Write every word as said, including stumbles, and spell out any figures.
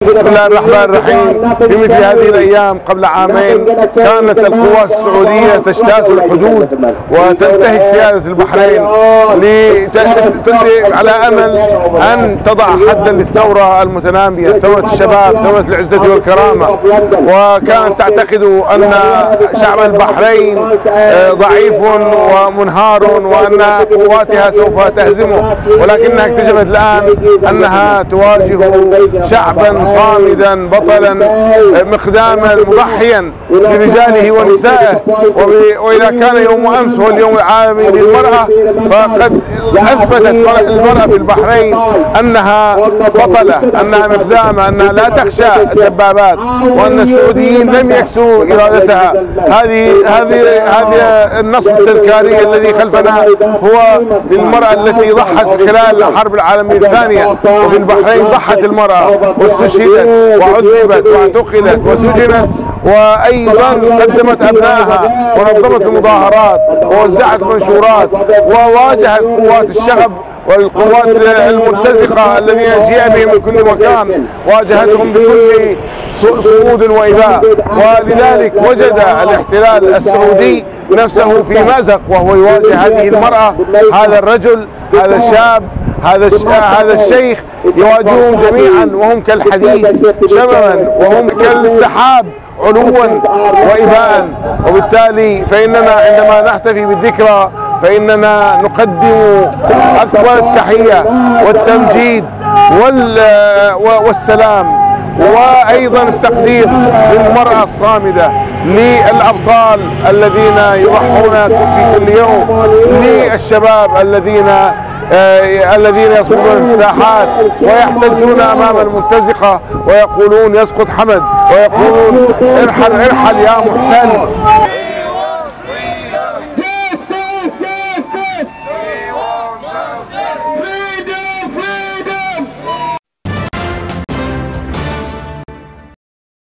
بسم الله الرحمن الرحيم. في مثل هذه الأيام قبل عامين كانت القوات السعودية تجتاز الحدود وتنتهك سيادة البحرين على أمل أن تضع حدا للثورة المتنامية، ثورة الشباب، ثورة العزة والكرامة، وكانت تعتقد أن شعب البحرين ضعيف ومنهار وأن قواتها سوف تهزمه، ولكنها اكتشفت الآن أنها تواجه شعبا صامدا بطلا مخداما مضحيا برجاله ونسائه. وإذا كان يوم أمس هو اليوم العالمي للمرأة، فقد أثبتت المرأة في البحرين أنها بطلة، أنها مخدامة، أنها لا تخشى الدبابات، وأن السعوديين لم يكسروا إرادتها. هذه هذه هذه النصب التذكاري الذي خلفنا هو للمرأة التي ضحت في خلال الحرب العالمية الثانية، وفي البحرين ضحت المرأة واستشهدت وعذبت واعتقلت وسجنت، وأيضا قدمت أبنائها ونظمت المظاهرات ووزعت منشورات وواجهت قوات الشغب والقوات المرتزقة الذين جيء بهم من كل مكان، واجهتهم بكل صمود وإباء. ولذلك وجد الاحتلال السعودي نفسه في مأزق وهو يواجه هذه المرأة، هذا الرجل، هذا الشاب، هذا هذا الشيخ، يواجههم جميعا وهم كالحديد شبابا وهم كالسحاب علوا وإباء. وبالتالي فإننا عندما نحتفي بالذكرى فإننا نقدم أكبر التحية والتمجيد والسلام وأيضا التقدير للمرأة الصامدة، للأبطال الذين يضحون في كل يوم، للشباب الذين آه الذين يصمدون في الساحات ويحتجون أمام المرتزقة ويقولون يسقط حمد، ويقولون ارحل ارحل يا محتل.